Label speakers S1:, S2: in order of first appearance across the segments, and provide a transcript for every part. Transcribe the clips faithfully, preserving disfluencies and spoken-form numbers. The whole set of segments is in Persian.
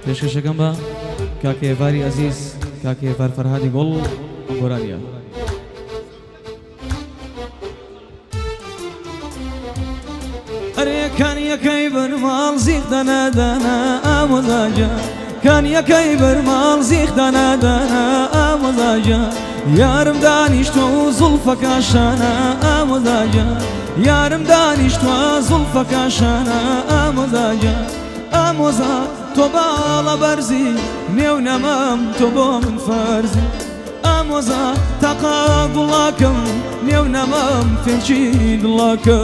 S1: پێشکەشەکەم بە کاکە ئێڤاری عەزیز کاکە ئێڤار فەرهادی گوڵ گۆرانیە
S2: ئەرێ کانیەکەی بەرماڵ زیق دەنە دەنە ئامۆزاجە کانیەکەی بەرماڵ زیق دەنە دەنە ئامۆزاجە یارم دانیشتۆ و زوڵفەکە شانە ئامۆزاجە یارم دانیشتوە زوڵفەکە شانە ئامۆزاجە ئامۆزا تۆ باڵە بەرزی نێو نەمەم تۆ بۆ من فەرزی ئامۆزا تاقا گوڵاکەم نێو نەمەم فێنچی دڵاکە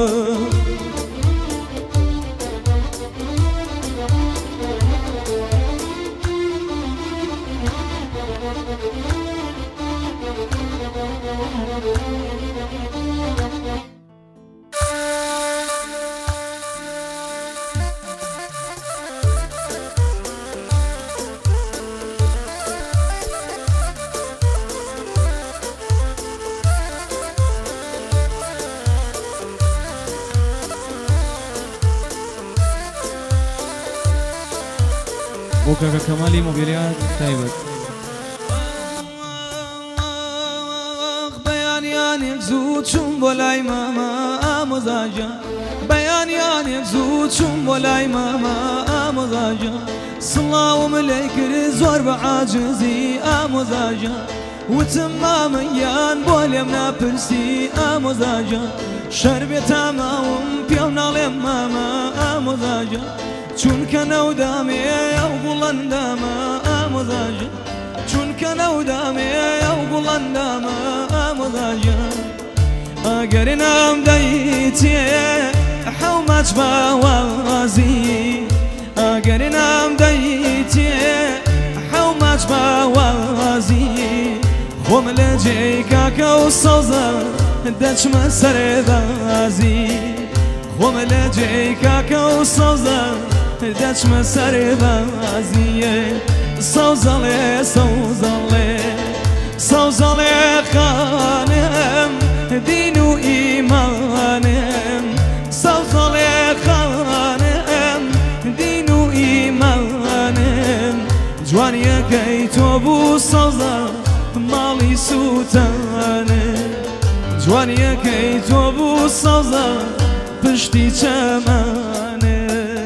S1: بۆ کاکە کەمالی مۆبیلیات تایبەت
S2: بەیانیانێک زوو چوون بۆ لای ماما ئامۆزاجە بەیانیانێک زوو چوون بۆ لای ماما ئامۆزاجە سڵاوم لێی کرد زۆر بە عاجزی ئامۆزاجە وتم مامەیان بۆ لێم ناپرسی ئامۆزاجە شەربێت تاماوم پێو ناڵێم ماما ئامۆزاجە چونکە نەودامێ ئەو گوڵەندامە ئامۆزاجە چونکە نەودامێ ئەو گوڵەندامە ئامۆزاجە ئەگەری نام دەیتێ حەومەچ باوازی ئەگەری نام دەیتێ حەومەچ باوازی خۆم لە جێی کاکە و سەوزە دەچمە سەرێبازی خۆم لە جێی کاکە و سەوزە دەچمە سەرێبازیە سەوزەڵێ سەوزەڵێ سەوزەڵێ خانم دین و ئیمانم سەوزەڵێ خانم دین و ئیمانم جوانیەکەی تۆ بوو سەوزە ماڵی سووتانم جوانیەکەی تۆ بوو سەوزە پشتی چەمانە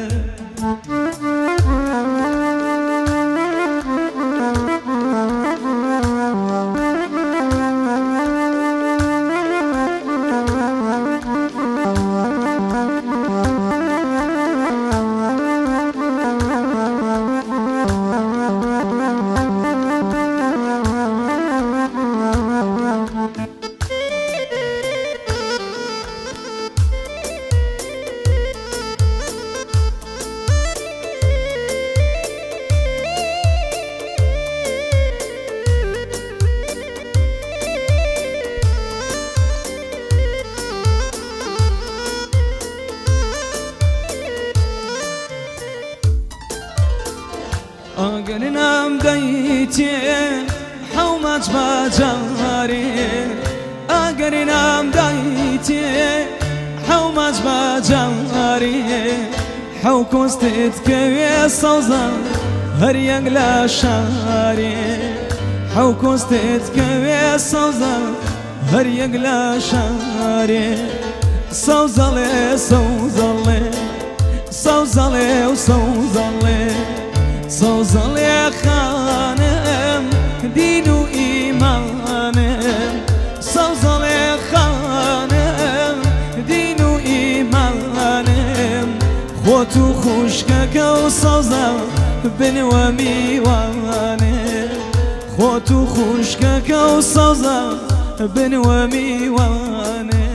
S2: ئەگەری نام دەیتێ حەومەچ باجارێ ئەگەری نام دەیتێ حەومەچ باجارێ حەو کۆستت کەوێ سەوزە هەر یەک لە شارێ حەو کۆستت کەوێ سەوزە هەر یەک لە شارێ سەوزەڵێ سەوزەڵێ سەوزەڵێ و سەوزەڵێ سەوزەڵێ خانم دین و ئیمانم سەوزەڵێ خانم دین و ئیمانم خۆت و خوشکەکە و سەوزە بنوە میوانم خۆت و خوشکەکە و سەوزە بنوە میوانم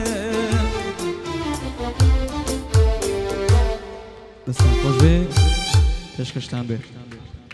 S1: دەستان خۆش بێ پێشکەشتان بێ